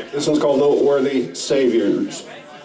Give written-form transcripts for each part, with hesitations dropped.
This one's called Noteworthy Saviors.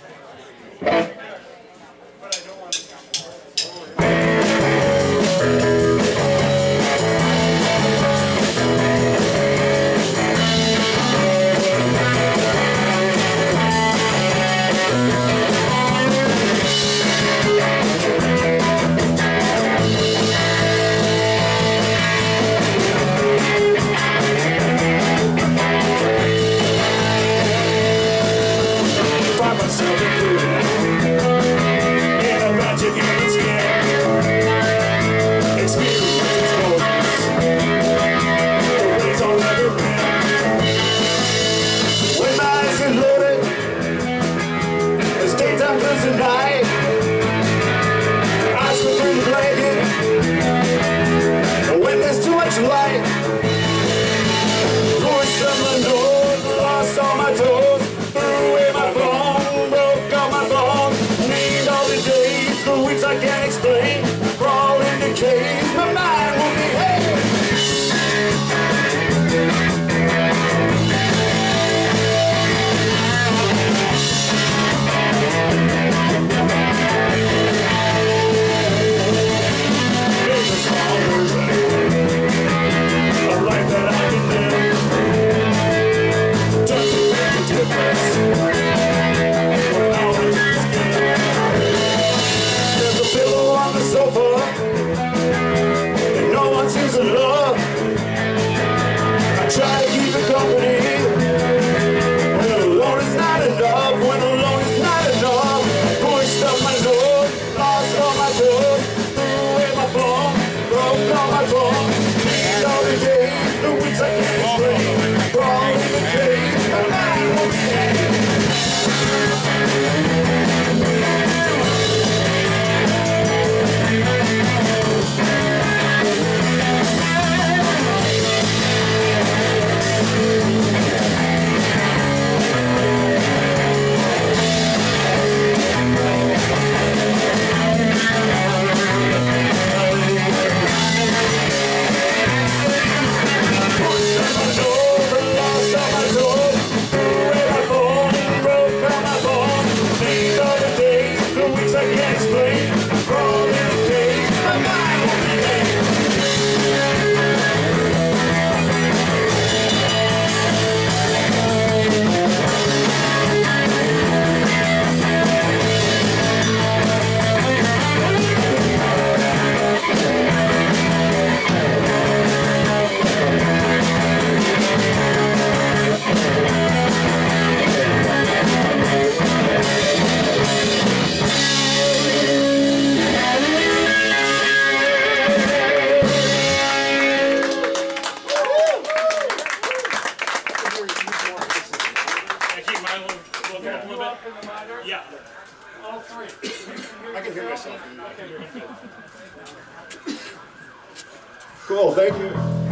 Cool, thank you.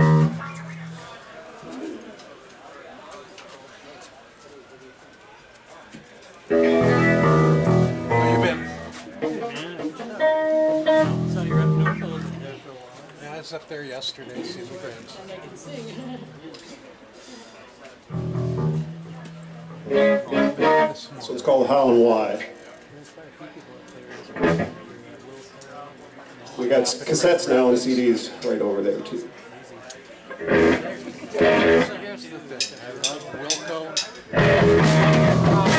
How you been? Yeah, I was up there yesterday seeing friends. So it's called How and Why. We got cassettes now and CDs right over there too. So here's the thing. I love Wilco.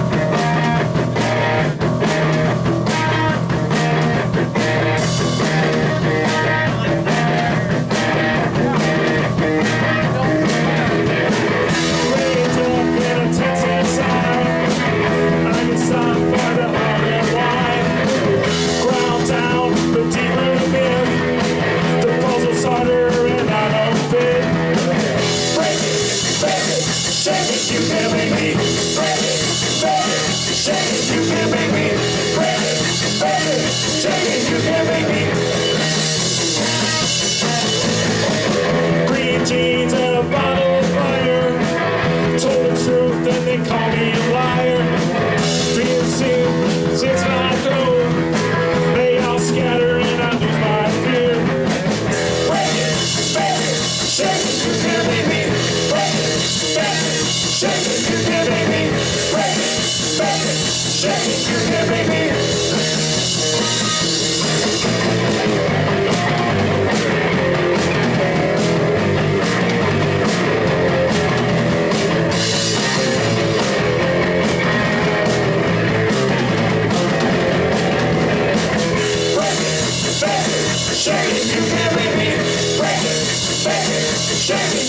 Green jeans and a bottle of fire. Told the truth and they call me a liar. Being seen since my throat. They all scatter and I lose my fear. Break it, shake it, you can't make me. Break it, shake it, you can't make me.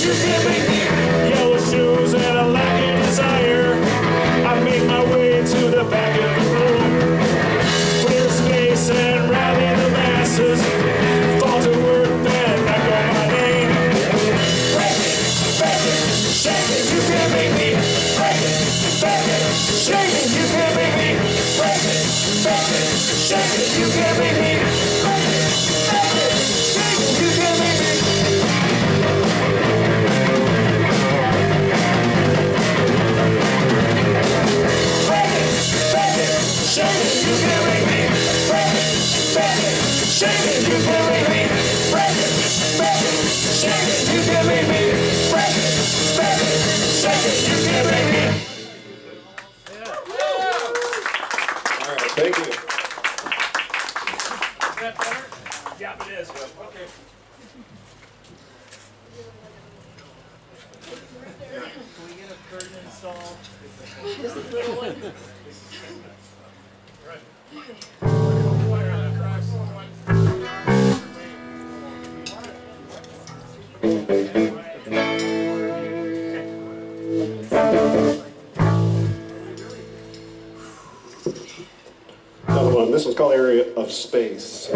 you can't make me. Yellow shoes and a lacking desire. I make my way to the back of the room. Clear space and rally the masses. Fall to earth and echo my name. Break it, shake it, you can't make me. Break it, shake it, you can't make me. Break it, shake it, you can't make me. Break it, shake it, you can't make me. Break it, shake it, you can't make me. Break it, shake it, you can't make me. Break it, shake it, you can't make me. Break it, shake it, you can't make me. All right, thank you. Is that better? Yeah, it is. Okay. Can we get a curtain installed? Just a little one. Another one. This one's called Area of Space.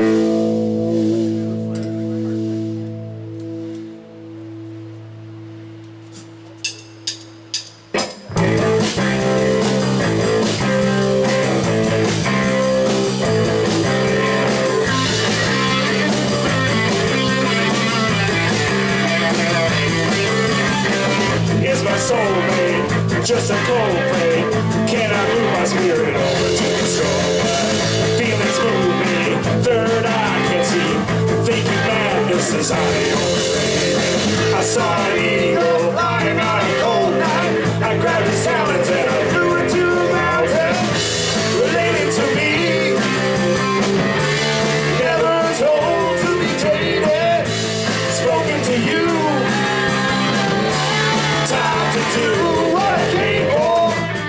Is my soul made just a cold play? Can I move my spirit over to the soul? Feelings move me, third eye can see. Thinking madness is hiding over me. I saw an eagle flying on a cold night. I grabbed his talons and I flew into the mountain. Related to me, never told to be jaded. Spoken to you. Time to do what I came for.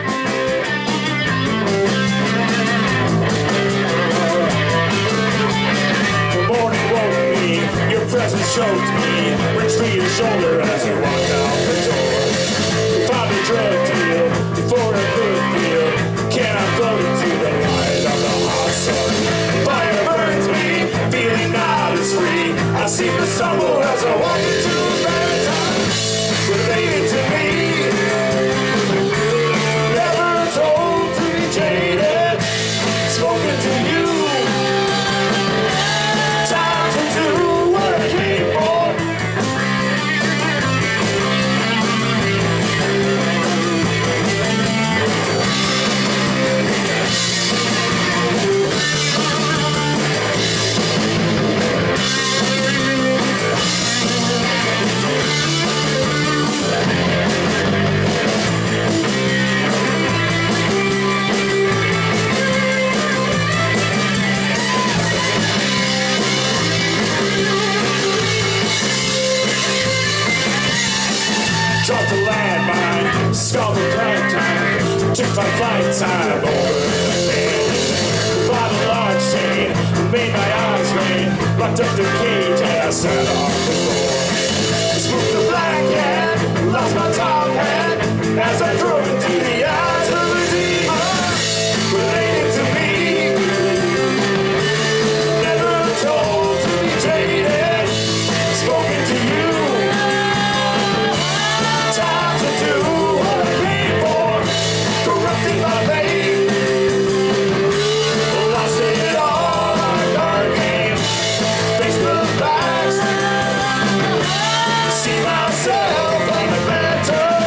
The morning woke me, your presence choked me. Retreated shoulder as I walked out the door. Found a drug deal for a good deal. Can I float into the light of the hot sun? Fire burns me, feeling not as free. I seem to stumble as I walk into a better time. Related to me, never told to be jaded, spoken to you, time to do what I came for. Dropped the landmine, skull the crack time, took my flight time over the bend. Bought a large chain, made my eyes rain, locked up the cage and I sat on the floor. Spooked the black cat, lost my top hat, as I drove into the eyes of a demon. Related to me, never told to be jaded, spoken to you. Time to do what I came for. Corrupted my faith, lost it all on a card game. Face the facts, see myself on the lantern.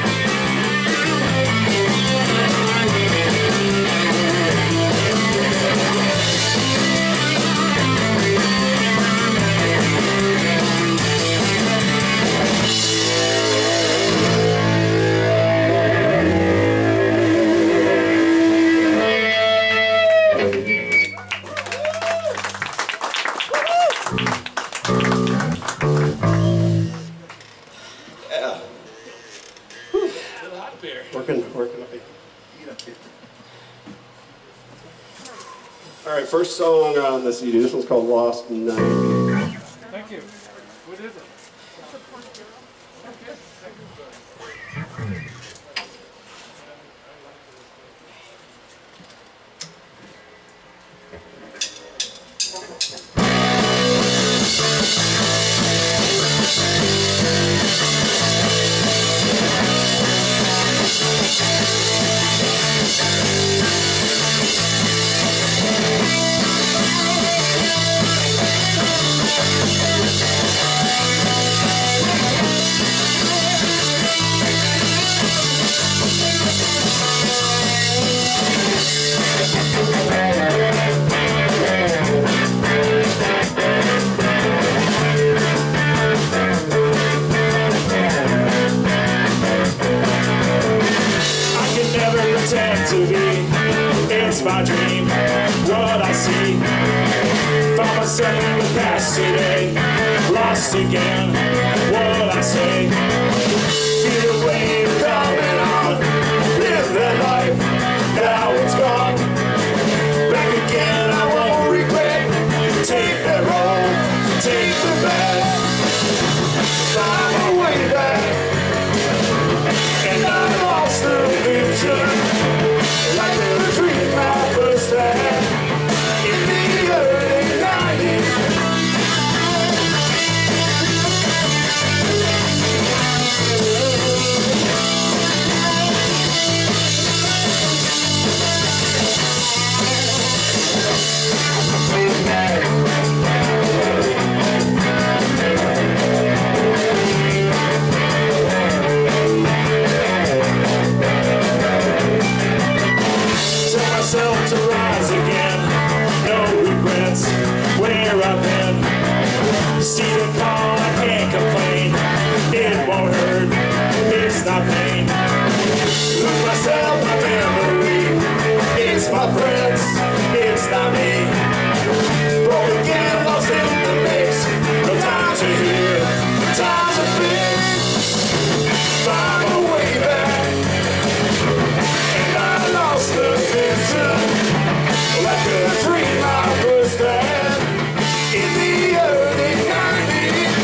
Working up here. All right, first song on the CD. This one's called Lost in 90. Thank you. What is it? myself in the past today, lost again. What'll I say? Feel the wave coming on, live that life, now it's gone. Back again, I won't regret. Take that road, take the bad. Find my way back, and I lost the vision, like the dream I first had in the early 90s. To rise again, no regrets where I've been. See the call, I can't complain. It won't hurt, it's not pain. Lose myself, my memory. It's my friends, it's not me. Broke again, lost in the mix. No time to hear, no time to fix. Find my way back, and I lost the vision. Like a dream I first had in the early 90s.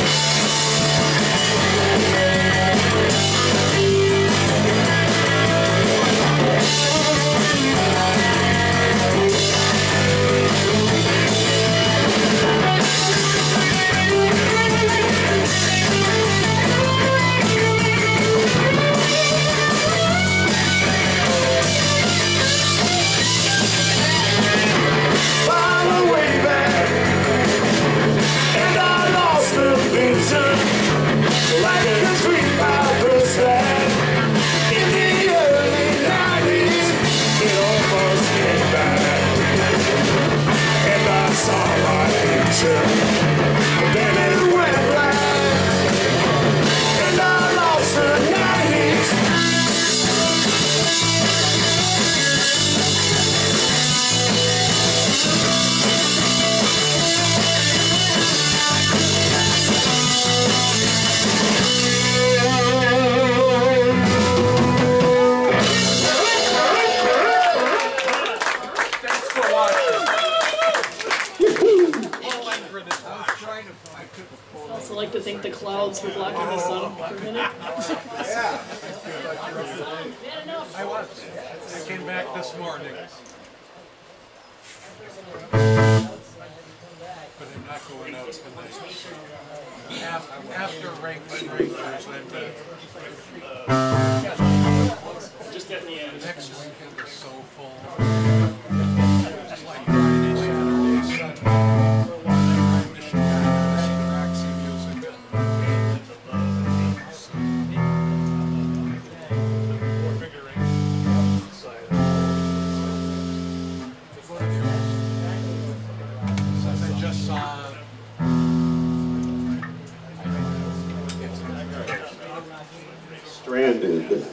Like a dream I first had in the early 90s. It almost came back, and I saw my future. Then it went black, and I lost the 90s. I also like to think the clouds were blocking the sun for a minute. I was. I came back this morning. But I'm not going out tonight. After rank rangers, I'm Just at the end. next weekend is so full. It's like Friday, Saturday, Sunday. Stranded.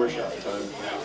shot time.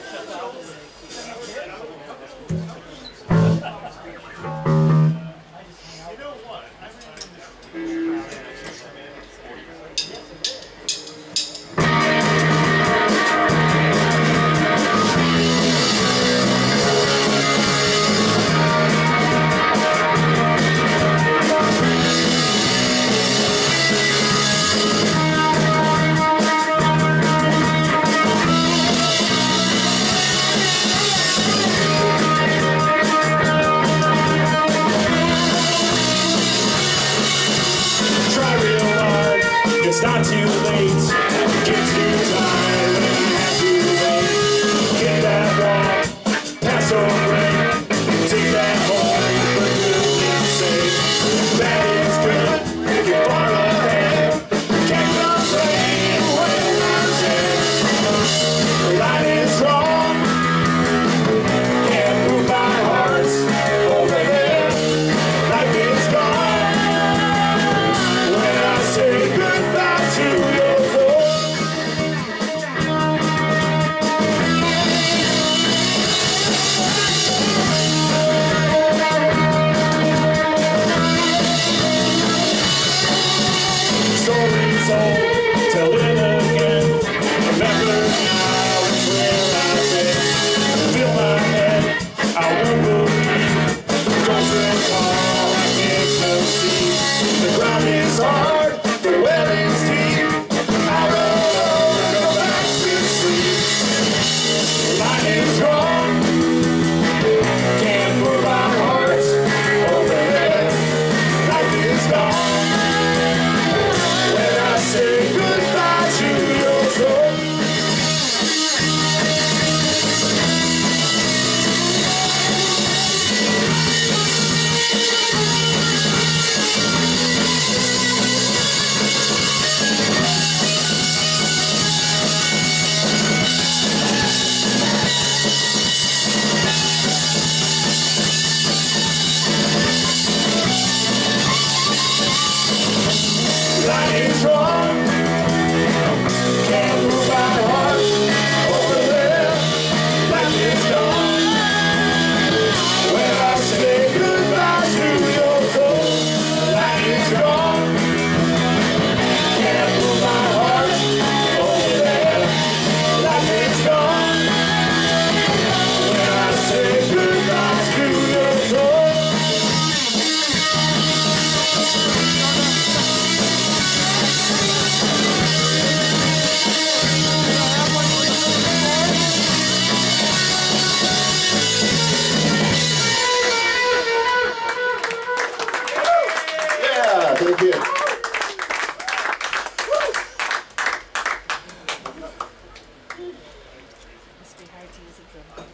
It's not too late, get too tired and you have to wait. Get that walk, pass over, take that home for goodness sake. That is good, if you're far ahead, can't complain when you're dead. The line is wrong, can't move my heart over there. Life is gone when I say goodbye to your soul. Stories old, tell it again. Remember now it's where I've been. Fill my head, I won't believe. Don't recall, I can't conceive. The ground is hard, the well is deep. I roll over, go back to sleep. The line is wrong, can't move our hearts over there. Life is gone when I say goodbye to your soul. Line is wrong, can't move my heart over there. Life is gone when I say goodbye to your soul. Line is wrong, can't move my heart over there. Life is gone when I say goodbye to your soul. Yeah, thank you. Must be hard to use a drum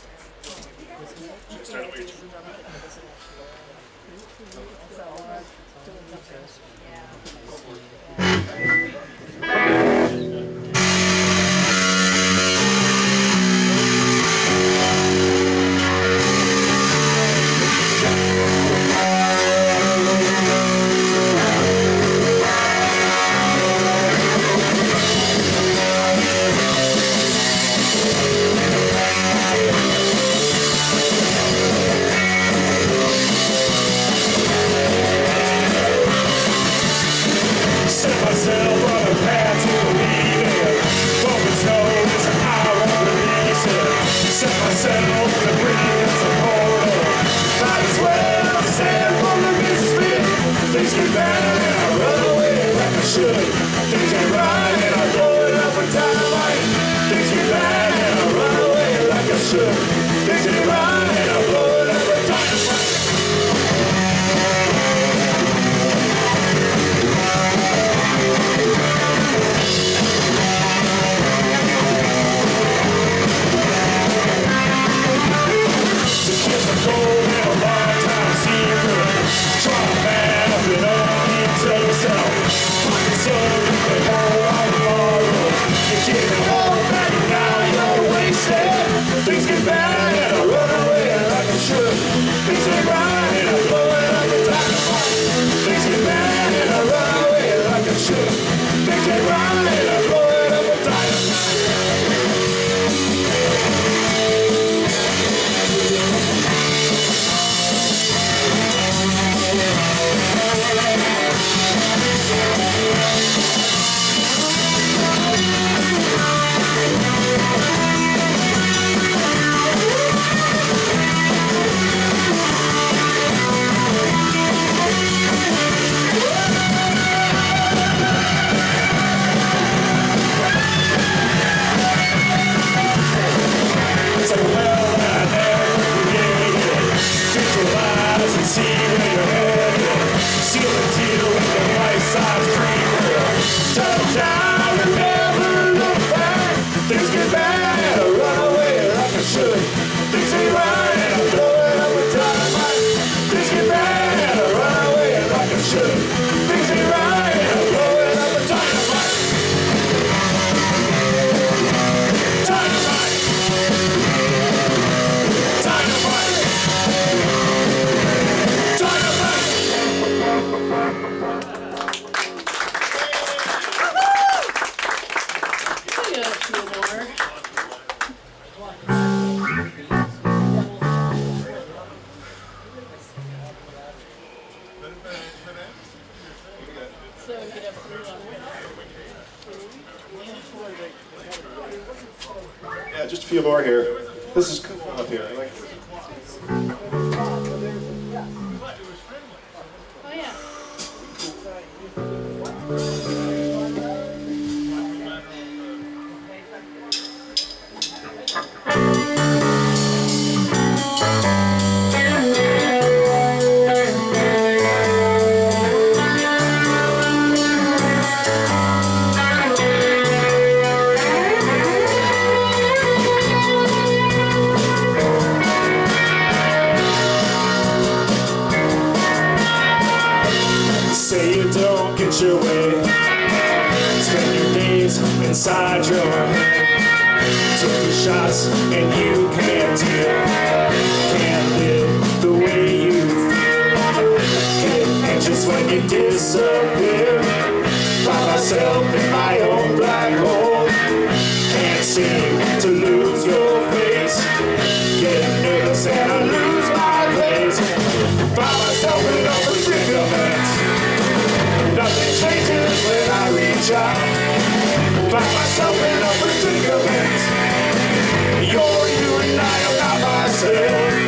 Set myself on a path to believe it. Focus knows I won't release it. Set myself on the brink of a portal. Might as well stand for the misfit. Things get bad and I run away like I should. Things get right and I blow it up with dynamite. Things get bad and I run away like I should. Things get right and I blow it up with dynamite. Cold and a long time secret. Try to map it up into yourself. Find yourself in the hole of tomorrow. You give it all back, now you're wasted. Things get bad. Yeah, just a few more here. This is cool up here. I like this. Oh yeah. Say you don't get your way, spend your days inside your head, taking shots and you can't deal, can't live the way you feel, get anxious when you disappear, find myself in my own black hole, can't seem to lose your face, get nervous and I lose my place, find myself in a predicament. Nothing changes when I reach out. Find myself in a predicament. You're you and I am not myself.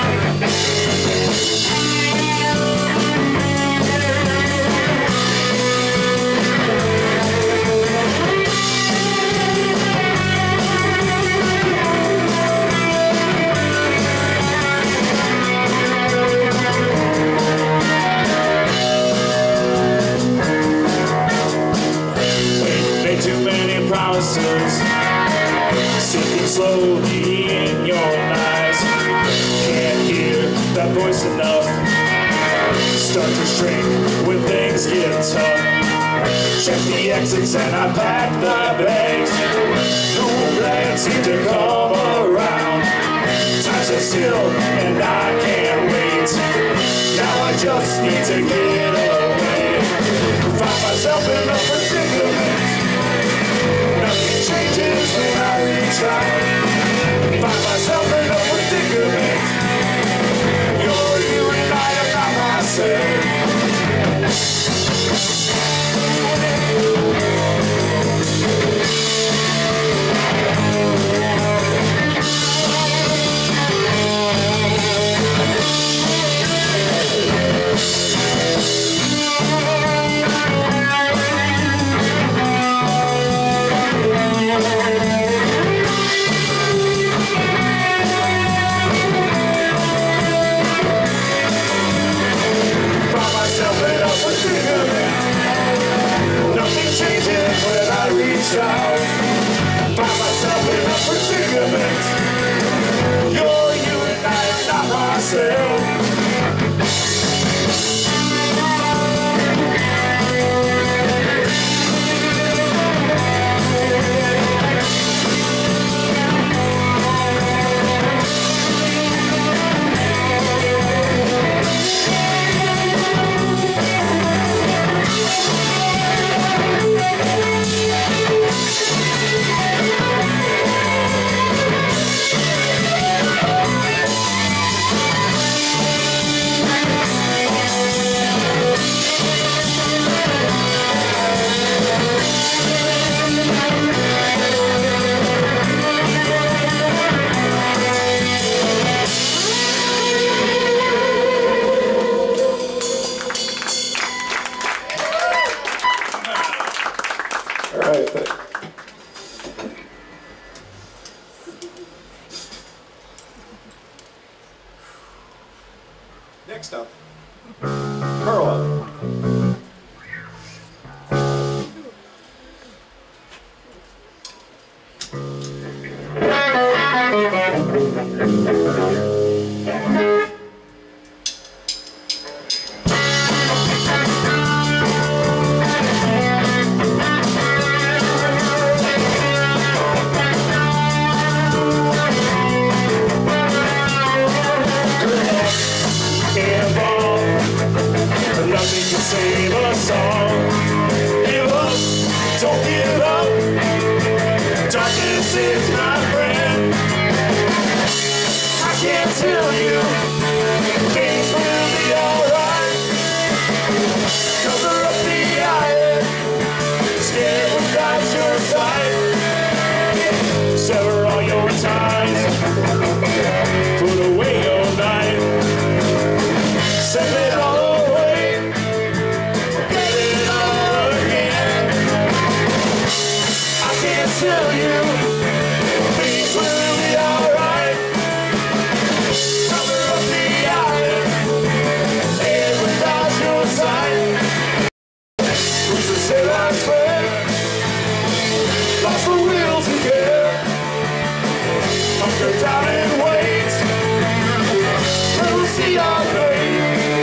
Too many promises sinking slowly in your eyes. Can't hear that voice enough. Start to shrink when things get tough. Check the exits and I pack the bags. No plans seem to come around. Times are still and I can't wait. Now I just need to get away. Find myself in a predicament. Nothing changes when I reach out. Find myself in a predicament. You're you and I am not myself. Nothing changes when I reach out. Find myself in a predicament. You're you and I am not myself. Next up, Carla. Nothing can save us all. Give up, don't give up. Darkness is my friend. I can't tell you things will be alright. Cover up the eyes, and without your sight, who's to say life's fair? Lost the will to care. Hunker down and wait. We'll see our fate.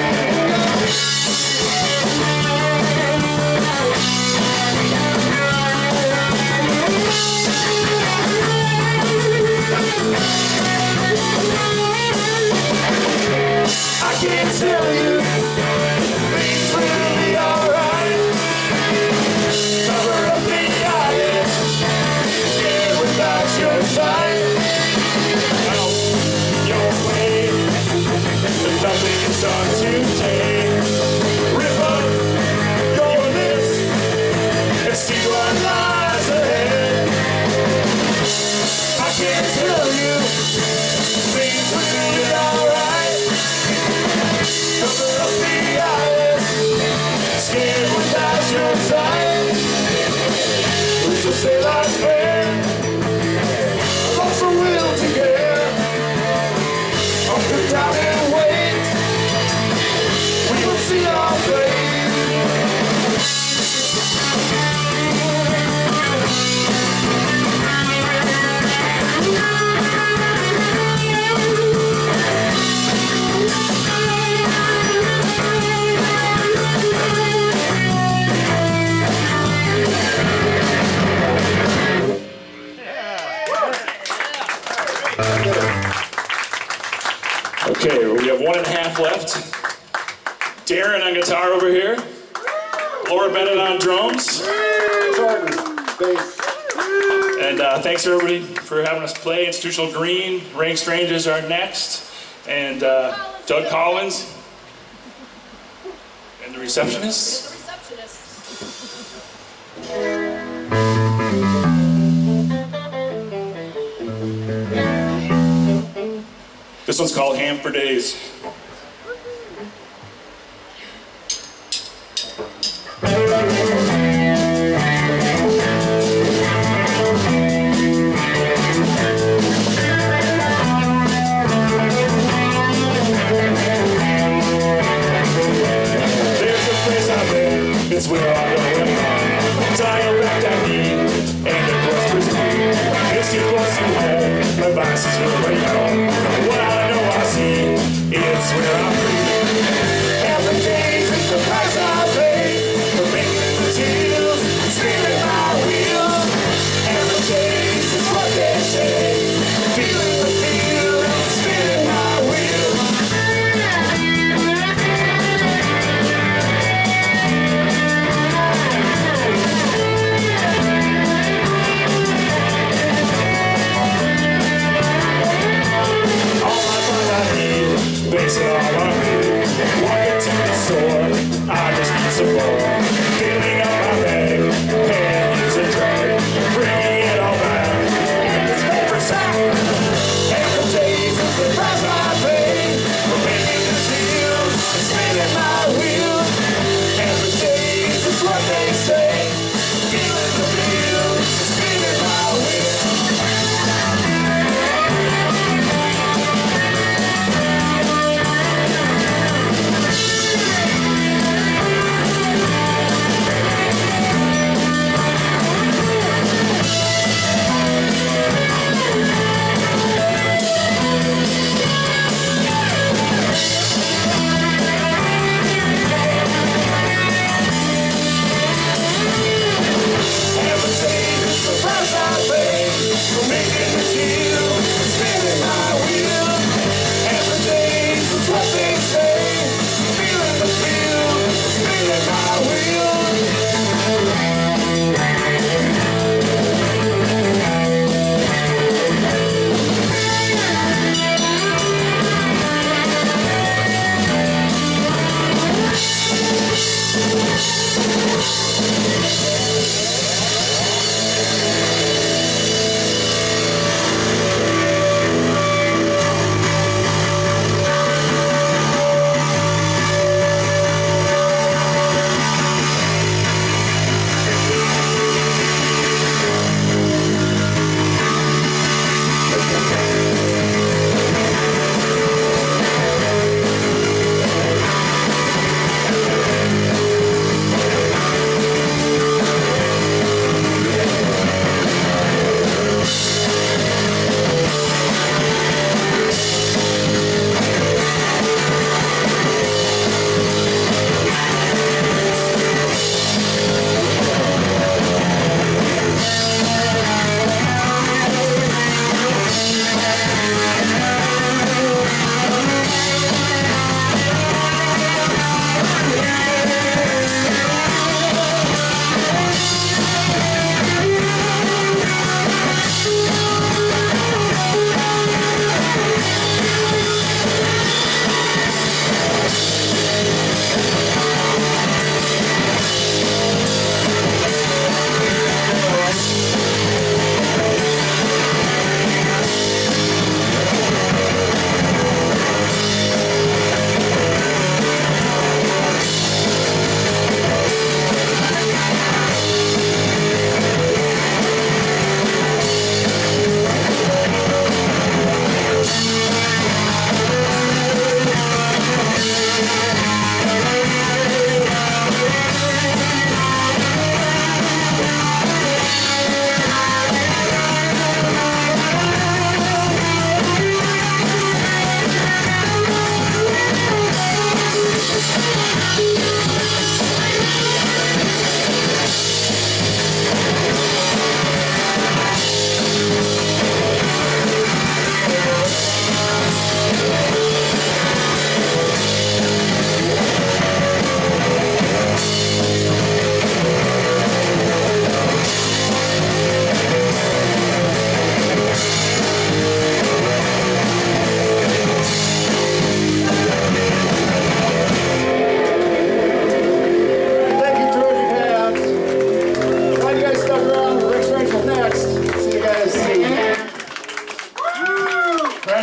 I can't tell you things will be alright. Cover up the eyes, yeah, without your sight. Out your way, there's nothing is done today. Rip up your list and see what lies ahead. I can't tell you things will be alright. Cover up the eyes, scared without your sight. Who's to say life's fair? Lost the will to care. Hunker down and wait. We will see our fate. Okay, we have 1.5 left. Darren on guitar over here. Laura Bennett on drums. And thanks everybody for having us play. Institutional Green, Rank Strangers are next. And Doug Collins. And the Receptionists. The Receptionists. This one's called Ham for Days. There's a place out there, it's where I go and run. Dial back that knee, and the cross me. It's too close to home, my vice is really home. What I know I see, it's where I'm free. And the days is the price I pay for making the deals, spinning my wheels. And the days is what they say, feeling the feel, spinning my wheels.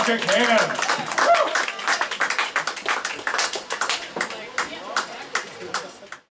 electric hands.